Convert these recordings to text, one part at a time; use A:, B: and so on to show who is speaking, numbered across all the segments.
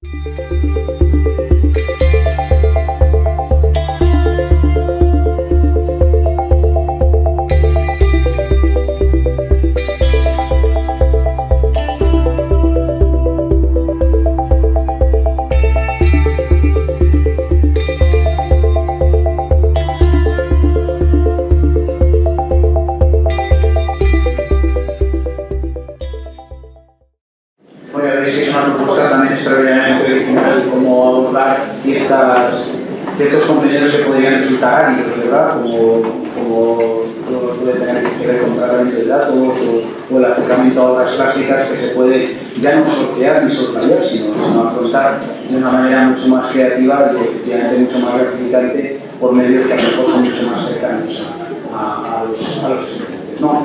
A: Ciertos contenidos que podrían resultar áridos, ¿verdad? Como todo puede tener que ver con tratamiento de datos o el acercamiento a obras clásicas que se puede ya no sortear ni soslayar, sino afrontar de una manera mucho más creativa y efectivamente mucho más gratificante por medios que a lo mejor son mucho más cercanos a los estudiantes, ¿no?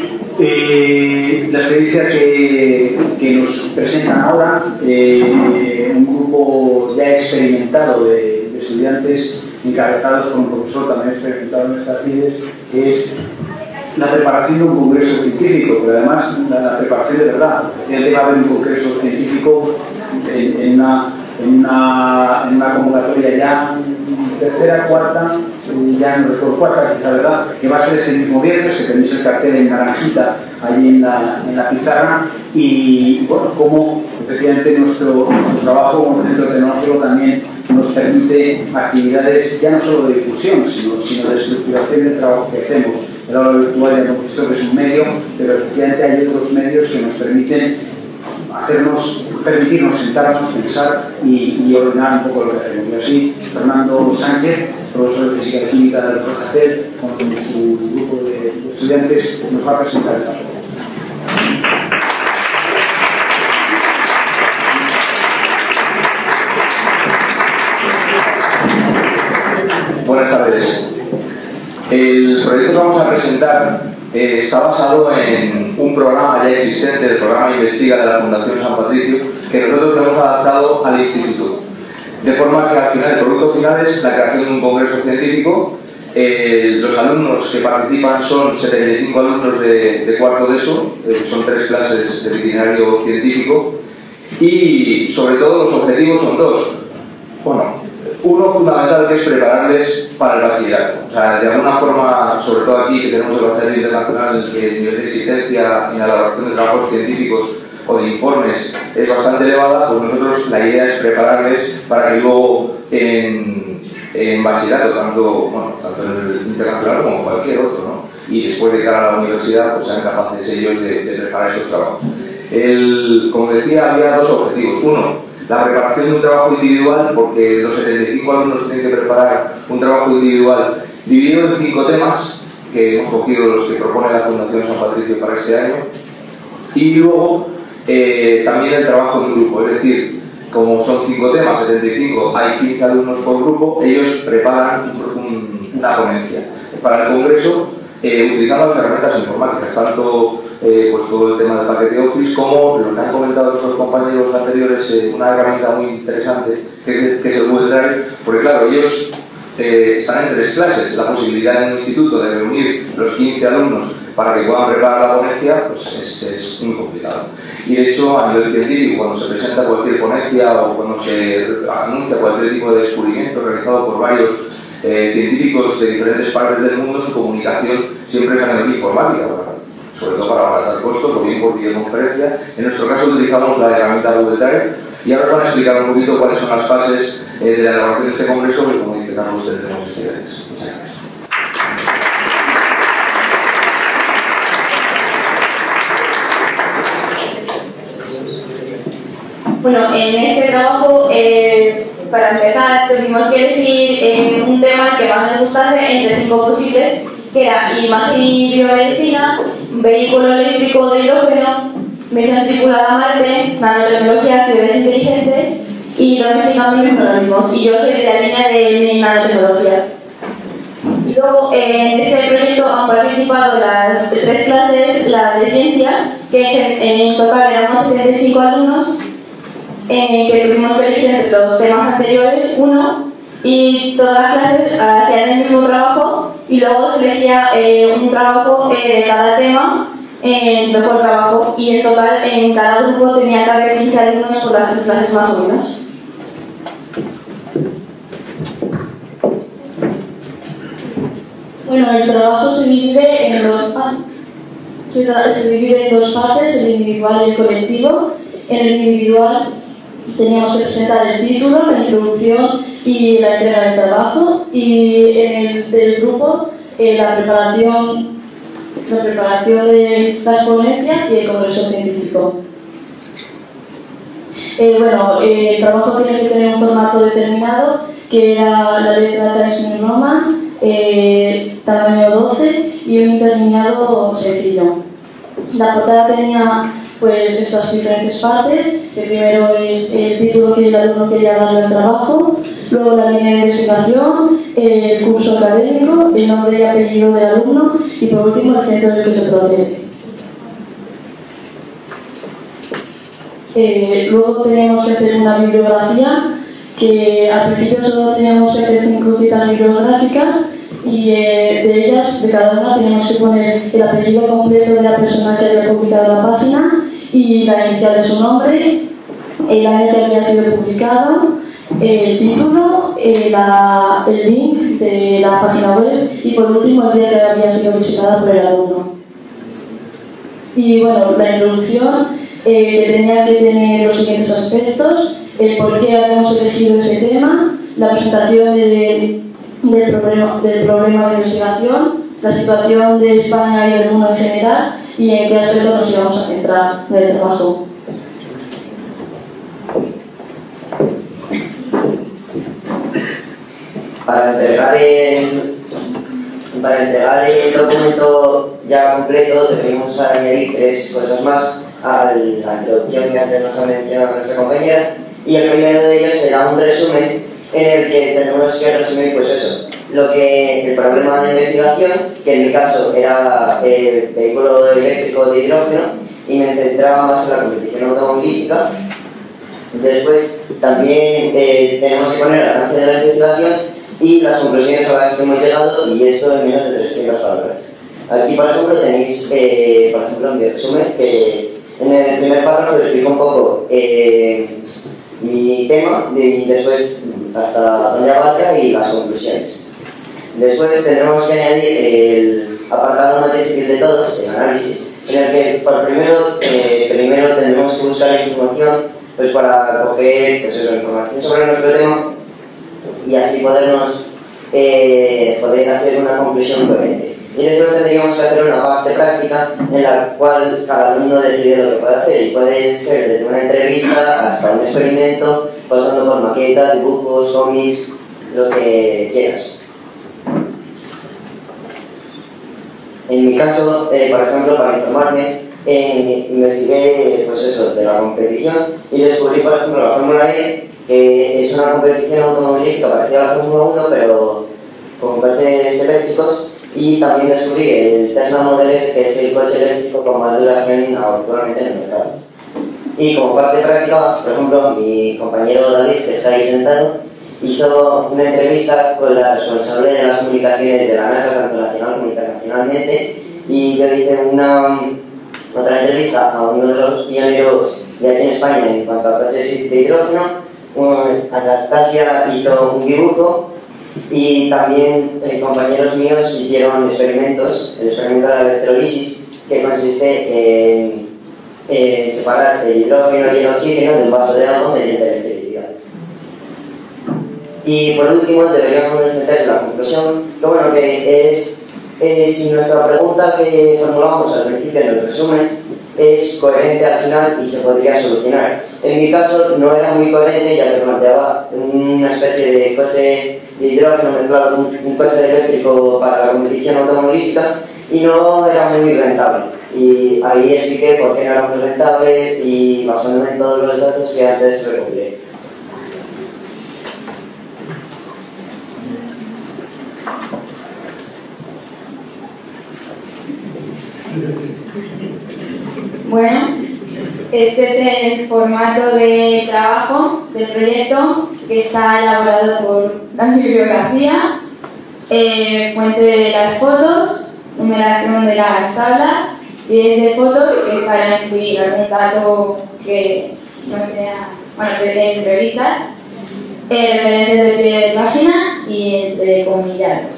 A: La experiencia que nos presentan ahora, un grupo ya experimentado de estudiantes encabezados por un profesor también experimentado en nuestras vidas, que es la preparación de un congreso científico, pero además la preparación de verdad. Ya va a haber un congreso científico en una convocatoria ya tercera, cuarta, ya no recuerdo cuarta, quizá, ¿verdad? Que va a ser ese mismo viernes, que tenéis el cartel en naranjita allí en la pizarra, y bueno, como efectivamente nuestro trabajo como centro tecnológico también nos permite actividades ya no solo de difusión, sino de estructuración del trabajo que hacemos. El aula virtual ya hemos visto que es un medio, pero efectivamente hay otros medios que nos permiten permitirnos sentarnos, pensar y ordenar un poco lo que hacemos. Y así, Fernando Sánchez, profesor de Física y Química de los Rochacer, con su grupo de estudiantes, nos va a presentar esta propuesta.
B: Buenas tardes. El proyecto que vamos a presentar está basado en un programa ya existente, el programa Investiga de la Fundación San Patricio, que nosotros lo hemos adaptado al instituto. De forma que al final, el producto final es la creación de un congreso científico. Los alumnos que participan son 75 alumnos de cuarto de ESO, son 3 clases de itinerario científico, y sobre todo los objetivos son 2. Bueno, uno fundamental, que es prepararles para el bachillerato. O sea, de alguna forma, sobre todo aquí que tenemos el bachillerato internacional, que el nivel de exigencia en la elaboración de trabajos científicos o de informes es bastante elevada, pues nosotros la idea es prepararles para que luego en bachillerato, tanto en el internacional como en cualquier otro, ¿no? Y después de cara a la universidad, pues sean capaces ellos de preparar esos trabajos. Como decía, había 2 objetivos. Uno, la preparación de un trabajo individual, porque los 75 alumnos tienen que preparar un trabajo individual dividido en 5 temas, que hemos cogido los que propone la Fundación San Patricio para este año, y luego también el trabajo en grupo, es decir, como son 5 temas, 75, hay 15 alumnos por grupo, ellos preparan una ponencia para el congreso utilizando las herramientas informáticas, tanto pues todo el tema del paquete Office, como lo que han comentado nuestros compañeros anteriores, una herramienta muy interesante que es el Google Drive, porque claro, ellos están en 3 clases. La posibilidad en un instituto de reunir los 15 alumnos para que puedan preparar la ponencia, pues es muy complicado. Y de hecho, a nivel científico, cuando se presenta cualquier ponencia o cuando se anuncia cualquier tipo de descubrimiento realizado por varios científicos de diferentes partes del mundo, su comunicación siempre es a nivel informática, sobre todo para abaratar costos o bien por videoconferencia. En nuestro caso utilizamos la herramienta Google Drive, y ahora os van a explicar un poquito cuáles son las fases de la elaboración de este congreso, que como dice Carlos, tendremos estudiantes. Muchas gracias.
C: Bueno, en este trabajo, para empezar, tuvimos que elegir un tema que más nos gustase entre 5 posibles, que era imagen y biomedicina, vehículo eléctrico de hidrógeno, misión tripulada a Marte, nanotecnología, ciudades inteligentes y domesticando microorganismos. Y yo soy de la línea de nanotecnología. Y luego, en este proyecto han participado las 3 clases, las de ciencia, que en total éramos 75 alumnos, que tuvimos que elegir entre los temas anteriores uno, y todas las clases hacían el mismo trabajo y luego se elegía un trabajo de cada tema en mejor trabajo, y en total en cada grupo tenía que haber 15 alumnos por las 3 clases más o menos. Bueno, el trabajo se divide en dos partes, el individual y el colectivo. En el individual teníamos que presentar el título, la introducción y la entrega del trabajo, y en el del grupo la preparación de las ponencias y el congreso científico. Bueno, el trabajo tiene que tener un formato determinado, que era la letra Times New Roman, tamaño 12 y un interlineado sencillo. La portada tenía pues estas diferentes partes. El primero es el título que el alumno quería darle al trabajo, luego la línea de investigación, el curso académico, el nombre y apellido del alumno y por último el centro en el que se procede. Luego teníamos que hacer una bibliografía, que al principio solo teníamos que hacer 5 citas bibliográficas, y de ellas, de cada una, teníamos que poner el apellido completo de la persona que había publicado la página y la inicial de su nombre, el año que había sido publicado, el título, el link de la página web y por último el día que había sido visitada por el alumno. Y bueno, la introducción que tenía que tener los siguientes aspectos: el por qué habíamos elegido ese tema, la presentación del problema de investigación, la situación de España y del mundo en general y en qué aspectos nos íbamos a centrar en el trabajo.
D: Para entregar el documento ya completo debemos añadir 3 cosas más a la introducción que antes nos ha mencionado nuestra compañera, y el primero de ellos será un resumen en el que tenemos que resumir pues eso, el problema de investigación, que en mi caso era el vehículo eléctrico de hidrógeno y me centraba más en la competición automovilística. Después también tenemos que poner el alcance de la investigación y las conclusiones a las que hemos llegado, y esto en menos de 300 palabras. Aquí, por ejemplo, tenéis en mi resumen, que en el primer párrafo explico un poco mi tema y después hasta dónde abarca y las conclusiones. Después tendremos que añadir el apartado más difícil de todos, el análisis, en el que primero tendremos que buscar información pues, para coger información sobre nuestro tema y así poder hacer una conclusión coherente. Y después tendríamos que hacer una parte práctica en la cual cada alumno decide lo que puede hacer, y puede ser desde una entrevista hasta un experimento, pasando por maquetas, dibujos, cómics, lo que quieras. En mi caso, por ejemplo, para informarme, investigué pues eso, de la competición y descubrí, por ejemplo, la Fórmula E, que es una competición automovilística parecida a la Fórmula 1, pero con coches eléctricos, y también descubrí el Tesla Model S, que es el coche eléctrico con más duración actualmente en el mercado. Y como parte práctica, por ejemplo, mi compañero David, que está ahí sentado, hizo una entrevista con la responsable de las comunicaciones de la NASA, tanto nacional como internacionalmente, y yo hice otra entrevista a uno de los pioneros de aquí en España en cuanto a coches de hidrógeno. Anastasia hizo un dibujo y también compañeros míos hicieron experimentos, el experimento de la electrolisis, que consiste en separar el hidrógeno y el oxígeno de un vaso de agua mediante electricidad. Y por último deberíamos meter la conclusión, que bueno, que es si nuestra pregunta que formulamos al principio en el resumen es coherente al final y se podría solucionar. En mi caso no era muy coherente, ya que planteaba una especie de coche de hidrógeno mezclado con un coche eléctrico para la competición automovilística, y no era muy rentable. Y ahí expliqué por qué no era muy rentable y basándome en todos los datos que antes recopilé.
E: Bueno, este es el formato de trabajo del proyecto, que está elaborado por la bibliografía, fuente de las fotos, numeración de las tablas 10 de fotos, que es para incluir algún dato que no sea, bueno, en revistas, referencias de pie de página y entrecomillados.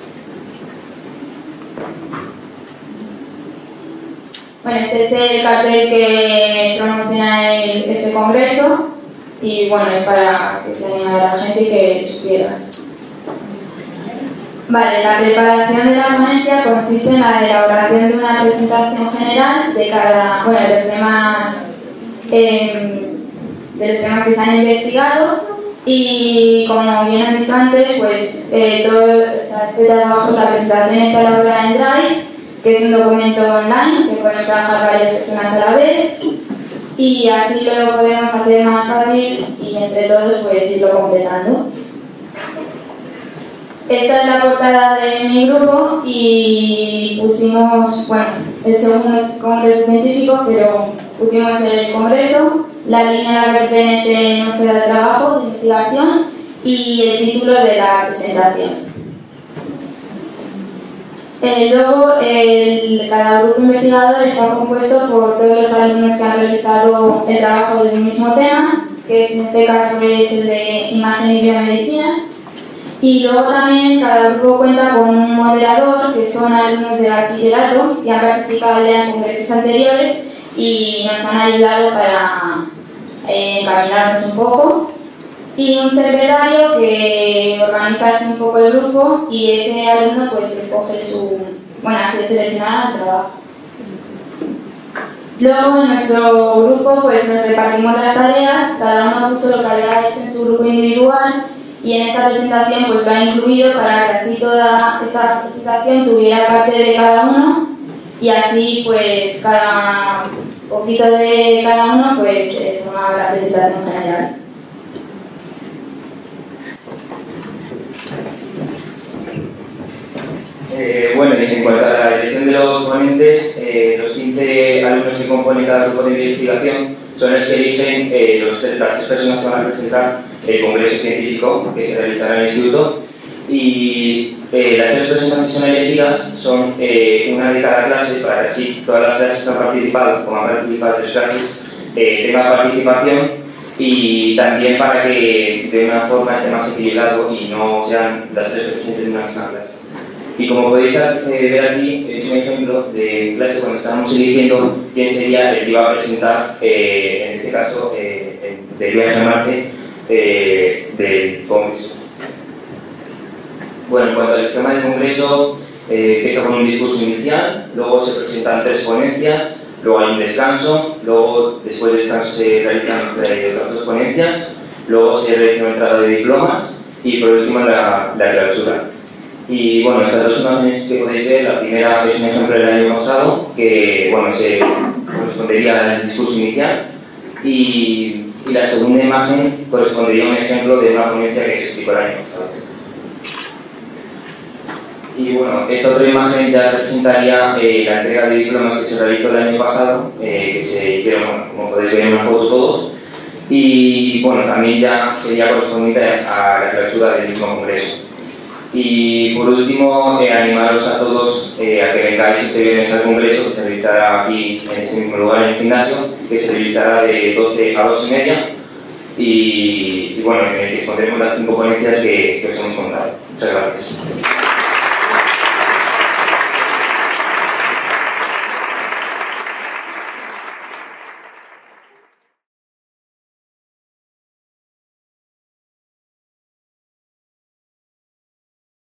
E: Bueno, este es el cartel que promociona este congreso y bueno, es para que se anime a la gente y que supiera. Vale, la preparación de la ponencia consiste en la elaboración de una presentación general de cada, bueno, de los temas que se han investigado y, como bien he dicho antes, pues todo este trabajo, la presentación está elaborada en Drive, que es un documento online que pueden trabajar varias personas a la vez y así lo podemos hacer más fácil y entre todos pues irlo completando. Esta es la portada de mi grupo y pusimos, bueno, el segundo congreso científico, pero pusimos el congreso, la línea a la que pertenece nuestro trabajo de investigación y el título de la presentación. Luego, cada grupo investigador está compuesto por todos los alumnos que han realizado el trabajo del mismo tema, que en este caso es el de imagen y biomedicina. Y luego también cada grupo cuenta con un moderador, que son alumnos de bachillerato que han participado ya en congresos anteriores y nos han ayudado para encaminarnos un poco. Y un secretario que organiza un poco el grupo y ese alumno pues escoge ha sido seleccionado al trabajo. Luego en nuestro grupo pues nos repartimos las tareas, cada uno puso lo que había hecho en su grupo individual y en esta presentación pues lo ha incluido para que así toda esa presentación tuviera parte de cada uno y así pues cada poquito de cada uno pues formaba la presentación general.
F: Bueno, en cuanto a la elección de los ponentes, los 15 alumnos que componen cada grupo de investigación son los que eligen las 3 personas que van a representar el congreso científico que se realizará en el instituto y las 3 personas que son elegidas son una de cada clase para que así todas las clases que han participado, como han participado 3 clases, tengan participación y también para que de una forma esté más equilibrado y no sean las 3 presentes de una misma clase. Y como podéis ver aquí, es un ejemplo de clase cuando estábamos eligiendo quién sería el que iba a presentar, en este caso, del viaje a Marte del congreso. Bueno, en cuanto al esquema del congreso, empieza con un discurso inicial, luego se presentan 3 ponencias, luego hay un descanso, luego después del descanso se realizan otras 2 ponencias, luego se realiza una entrada de diplomas y por último la clausura. Y bueno, estas 2 imágenes que podéis ver, la primera es un ejemplo del año pasado, que bueno, se correspondería al discurso inicial, y la segunda imagen correspondería a un ejemplo de una ponencia que se explicó el año pasado. Y bueno, esta otra imagen ya representaría la entrega de diplomas que se realizó el año pasado, que se hicieron, bueno, como podéis ver en una foto todos, y bueno, también ya sería correspondiente a la clausura del mismo congreso. Y por último, animaros a todos a que vengáis este viernes al congreso que se realizará aquí en este mismo lugar, en el gimnasio, que se realizará de 12 a 2:30 y bueno, en el que expondremos las 5 ponencias que os hemos contado. Muchas gracias.